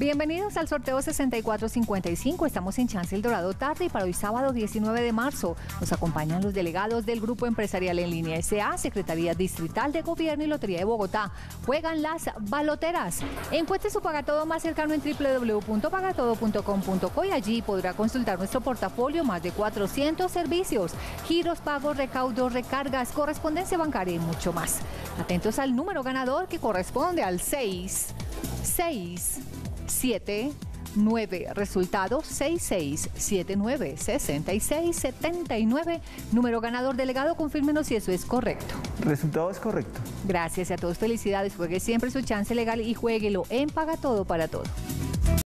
Bienvenidos al sorteo 6455. Estamos en Chance El Dorado tarde y para hoy sábado 19 de marzo nos acompañan los delegados del Grupo Empresarial en Línea S.A., Secretaría Distrital de Gobierno y Lotería de Bogotá. Juegan las baloteras. Encuentre su Pagatodo más cercano en www.pagatodo.com.co y allí podrá consultar nuestro portafolio, más de 400 servicios, giros, pagos, recaudos, recargas, correspondencia bancaria y mucho más. Atentos al número ganador que corresponde al 6679, resultado 6679-6679, número ganador. Delegado, confírmenos si eso es correcto. Resultado es correcto. Gracias a todos, felicidades, juegue siempre su chance legal y juéguelo en Pagatodo para todo.